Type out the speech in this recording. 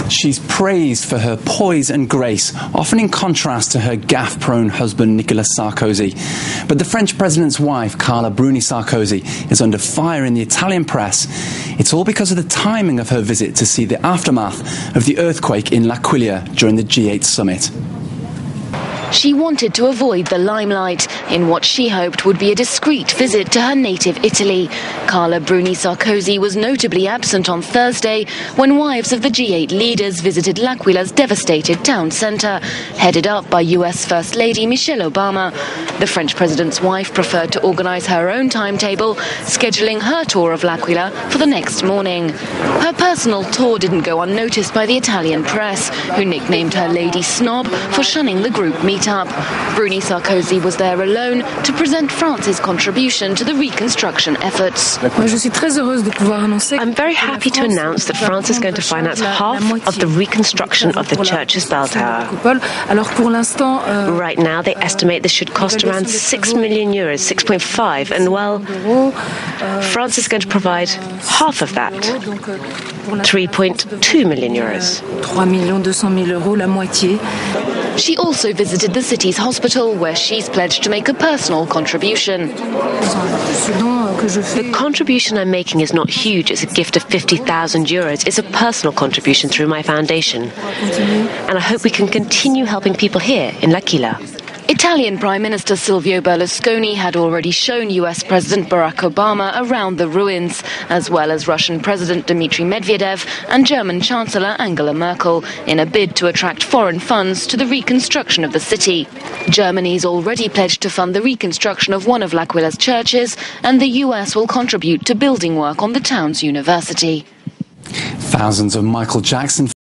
She's praised for her poise and grace, often in contrast to her gaffe-prone husband Nicolas Sarkozy. But the French president's wife, Carla Bruni Sarkozy, is under fire in the Italian press. It's all because of the timing of her visit to see the aftermath of the earthquake in L'Aquila during the G8 summit. She wanted to avoid the limelight in what she hoped would be a discreet visit to her native Italy. Carla Bruni Sarkozy was notably absent on Thursday when wives of the G8 leaders visited L'Aquila's devastated town centre, headed up by US First Lady Michelle Obama. The French president's wife preferred to organise her own timetable, scheduling her tour of L'Aquila for the next morning. Her personal tour didn't go unnoticed by the Italian press, who nicknamed her Lady Snob for shunning the group meetup. Bruni Sarkozy was there alone to present France's contribution to the reconstruction efforts. I'm very happy to announce that France is going to finance half of the reconstruction of the church's bell tower. Right now, they estimate this should cost around 6 million euros, 6.5, and well, France is going to provide half of that, 3.2 million euros. She also visited the city's hospital, where she's pledged to make a personal contribution. The contribution I'm making is not huge. It's a gift of 50,000 euros. It's a personal contribution through my foundation. And I hope we can continue helping people here in L'Aquila. Italian Prime Minister Silvio Berlusconi had already shown US President Barack Obama around the ruins, as well as Russian President Dmitry Medvedev and German Chancellor Angela Merkel, in a bid to attract foreign funds to the reconstruction of the city. Germany's already pledged to fund the reconstruction of one of L'Aquila's churches, and the US will contribute to building work on the town's university. Thousands of Michael Jackson